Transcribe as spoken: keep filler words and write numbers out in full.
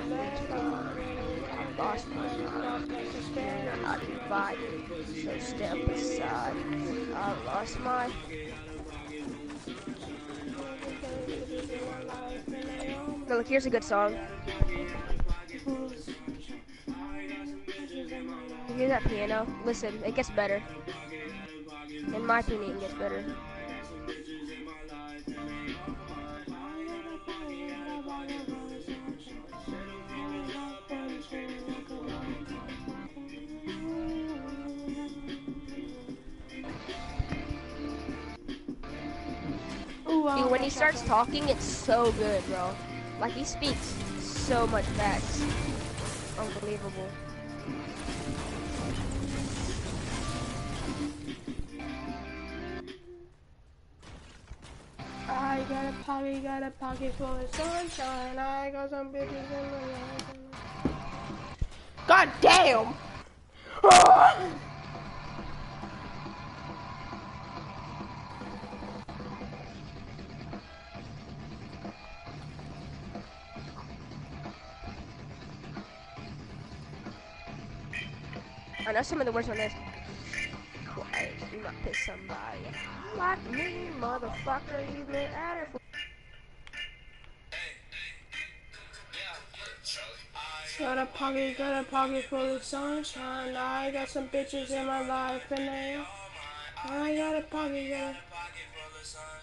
I lost my mind. We are not divided, so step aside. I lost my. No, look, here's a good song. You hear that piano? Listen, it gets better. In my opinion, it gets better. Dude, when he starts talking, it's so good, bro. Like, he speaks so much facts. Unbelievable. I got a pocket, got a pocket full of sunshine. I got some bitches in my life. God damn! I know some of the words on this. Quiet, do not piss somebody like me, motherfucker. You been at it for. Got a pocket, got a pocket full of sunshine. I got some bitches in my life and they. I got a pocket, got a.